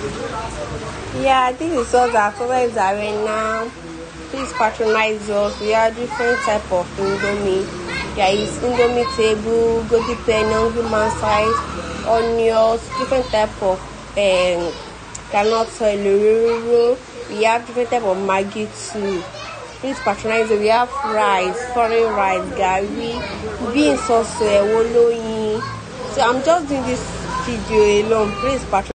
Yeah, this is us at Foodstuffs Arena. Please patronize us. We have different type of indomie. There is indomie table, golden penny, hungry man size, onions, different type of cannot oil. We have different type of Maggi too. Please patronize us. We have rice, foreign rice, gari, beans also, ewoloyin. So I'm just doing this video alone. Please patronize.